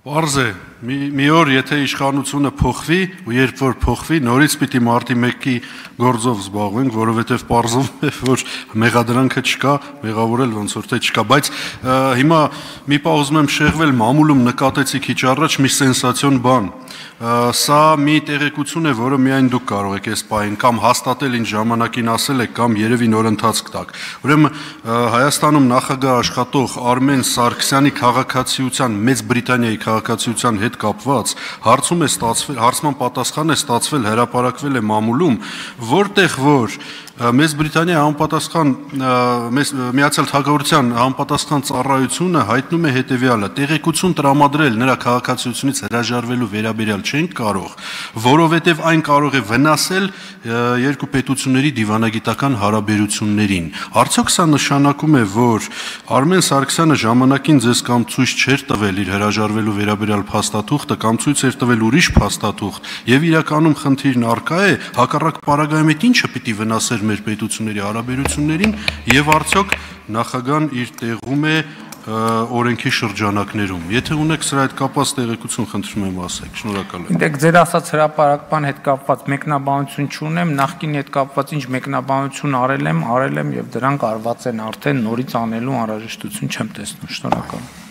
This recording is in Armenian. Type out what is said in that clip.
Պարզ է, մի օր եթե իշխանությունը փոխվի, ու երբ որ փոխվի, նորից պիտի մարտի 1-ի գործով զբաղվենք, որովհետև պարզվում է, որ մեղադրանքը չկա, մեղավորել ոնց որ թե չկա, բայց հիմա մի պահ ուզում եմ շեղվել, մամուլում նկատեցի քիչ առաջ մի սենսացիոն բան, սա մի տեղեկություն է, որը միայն դուք կարող եք այս պահին կամ հաստատել ինչ ժամանակին ասել եք, կամ երևի նոր ընթացք տաք, ուրեմն Հայաստանում նախագահ աշխատող Արմեն Սարգսյանի քաղաքացիության Մեծ Բրիտանիայի քաղաքացիության հետ կապված հարցման պատասխան է ստացվել, հրապարակվել է մամուլում, որտեղ որ Մեծ Բրիտանիայի համապատասխան Միացյալ Թագավորության համապատասխան ծառայությունը հայտնում է հետևյալը. տեղեկություն տրամադրել նրա քաղաքացիությունից հրաժարվելու վերաբերյալ չենք կարող, որովհետև այն կարող է վնասել երկու պետությունների դիվանագիտական հարաբերություններին։ Արդյոք սա նշանակում է, որ Արմեն Սարգսյանը ժամանակին ձեզ կամ ցույց չէր տվել իր հրաժարվելու վերաբերյալ փաստաթուղթը, կամ ցույց էր տվել ուրիշ փաստաթուղթ, եւ իրականում խնդիրն առկա է, հակառակ պարագայում այդ ինչը պիտի վնասեր մեր պետությունների հարաբերություններին, եւ արդյոք նախագահան իր տեղում է օրենքի շրջանակներում։ Եթե ունեք սրա հետ կապված տեղեկություն, խնդրում եմ ասեք։ Շնորհակալ եմ։ Դեք ձեր ասած հրապարակման հետ կապված մեկնաբանություն չունեմ, նախկինի հետ կապված ինչ մեկնաբանություն արել եմ եւ դրանք արված են արդեն, նորից անելու անհրաժեշտություն չեմ տեսնում։ Շնորհակալ եմ։